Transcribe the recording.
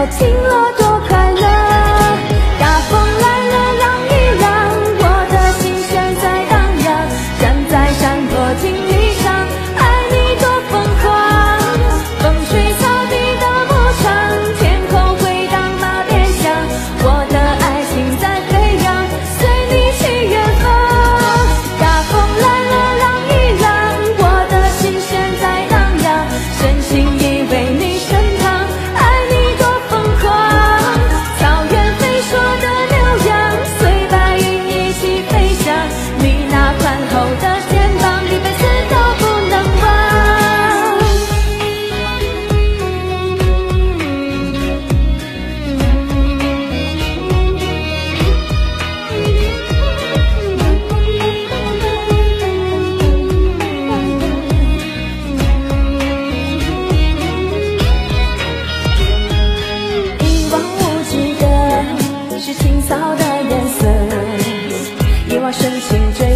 情乐多快乐。大风来了，浪一浪，我的心弦在荡漾。站在山坡听雨上，爱你多疯狂。风吹草低的牧场，天空回荡马鞭响。我的爱情在飞扬，随你去远方。大风来了，浪一浪，我的心弦在荡漾。深情依偎你身旁，爱你多疯狂。草原飞说的牛羊，随白云一起飞翔。你那宽厚的肩膀，一辈子都不能忘。一望无际的是青草的颜色，一往深情追